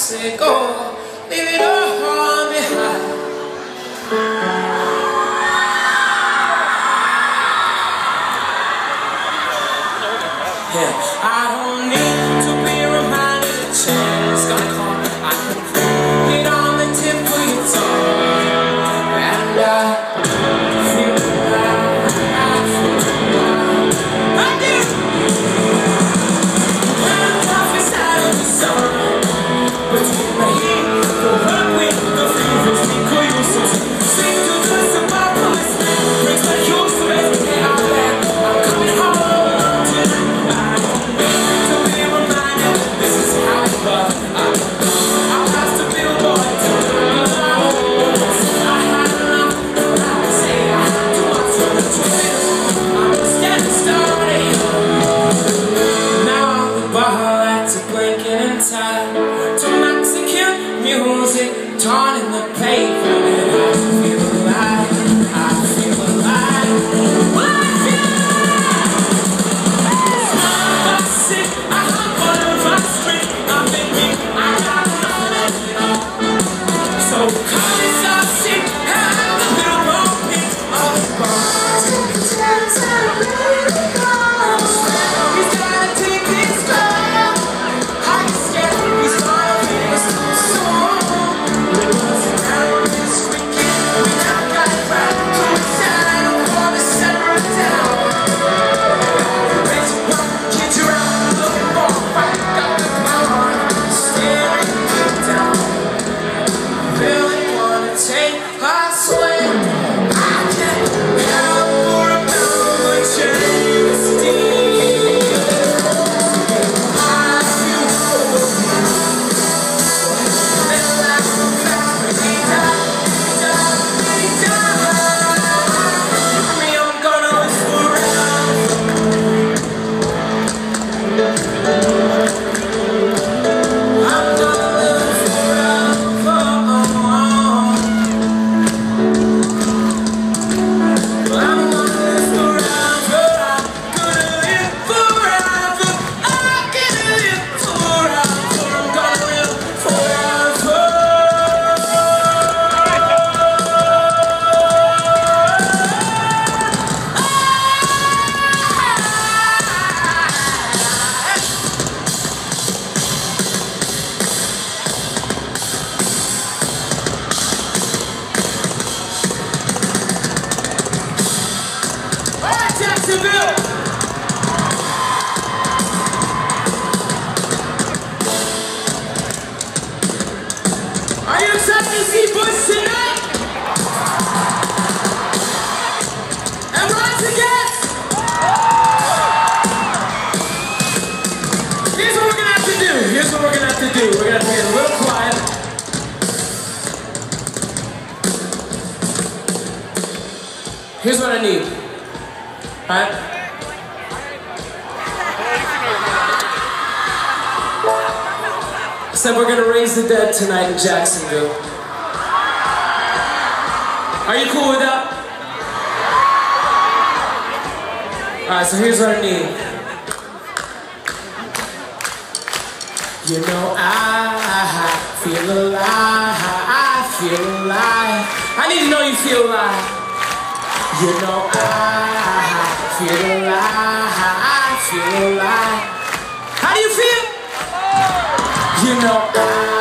say go, leave it all behind. Yeah, I don't need to be reminded the chance gonna come. I can feel it on the tip of your tongue, and I feel alive, I feel alive. I do. When I'm tough inside of the sun, between my heat, the hurt with the fevers, because you're so sick to the survival, brings my clothes to everything I'm back. I'm coming home. To Mexican music, torn in the pavement, and I feel alive, I feel alive, I feel alive. I'm sick, I hop on my street, I'm in me, I got nothing. So come and stop sick, have a little more piece of the bar. Take a chance and I'm ready to go. He's gotta take this time. I can scared, he's gonna leave us too soon. It wasn't around this weekend, we never got it right. So we said I don't want to settle it down. Raise your rock, get you out, looking for a fight, got the power, staring you down. Really wanna take a swing, I can't help but remember James Dean. Jacksonville! Are you excited to see Bush tonight? And rise against? Here's what we're gonna have to do. Here's what we're gonna have to do. We're gonna have to get a little quiet. Here's what I need. Alright? Said we're gonna raise the dead tonight in Jacksonville. Are you cool with that? Alright, so here's what I need. You know I feel alive, I feel alive. I need to know you feel alive. You know I feel alive, I feel alive. How do you feel? You know